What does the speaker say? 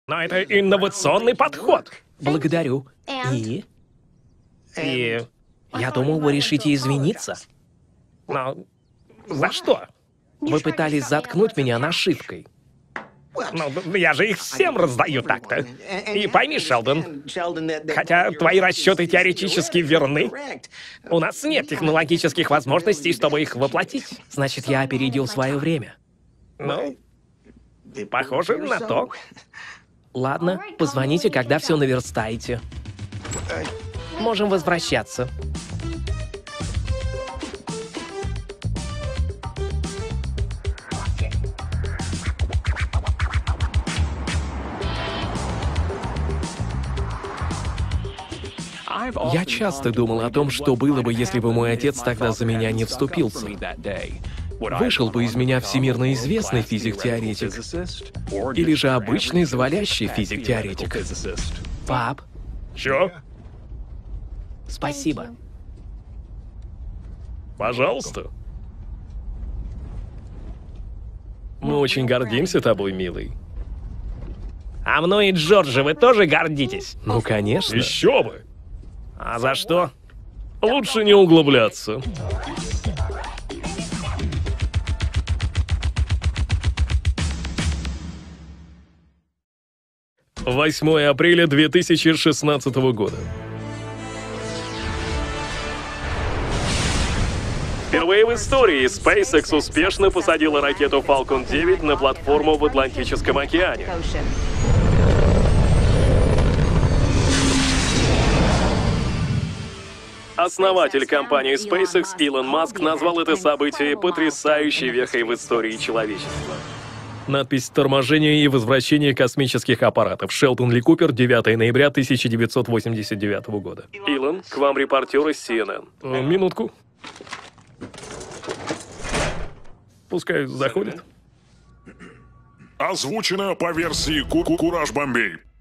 Но это инновационный подход. Благодарю. И я думал, вы решите извиниться. Но за что? Вы пытались заткнуть меня нашивкой. Ну, я же их всем раздаю так-то. И пойми, Шелдон, хотя твои расчеты теоретически верны, у нас нет технологических возможностей, чтобы их воплотить. Значит, я опередил свое время. Ну, похоже на то. Ладно, позвоните, когда все наверстаете. Можем возвращаться. Я часто думал о том, что было бы, если бы мой отец тогда за меня не вступился. Вышел бы из меня всемирно известный физик-теоретик, или же обычный завалящий физик-теоретик. Пап, Чё? спасибо. Пожалуйста. Мы очень гордимся тобой, милый. А мной и Джорджи вы тоже гордитесь? Ну, конечно. Еще бы. А за что? Лучше не углубляться. «8 апреля 2016 года. Впервые в истории SpaceX успешно посадила ракету Falcon 9 на платформу в Атлантическом океане. Основатель компании SpaceX Илон Маск назвал это событие потрясающей вехой в истории человечества. Надпись «Торможение и возвращение космических аппаратов». Шелдон Ли Купер, 9 ноября 1989 года. Илон, к вам репортер из CNN. Минутку. Пускай заходит. Озвучено по версии Кураж Бомбей.